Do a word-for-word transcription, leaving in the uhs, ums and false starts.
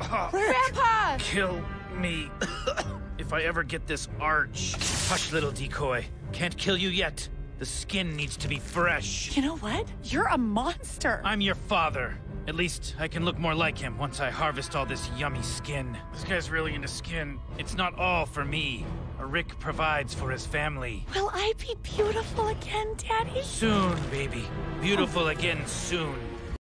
Grandpa! Kill me if I ever get this arch. Hush, little decoy. Can't kill you yet. The skin needs to be fresh. You know what? You're a monster. I'm your father. At least I can look more like him once I harvest all this yummy skin. This guy's really into skin. It's not all for me. Rick provides for his family. Will I be beautiful again, Daddy? Soon, baby. Beautiful again soon.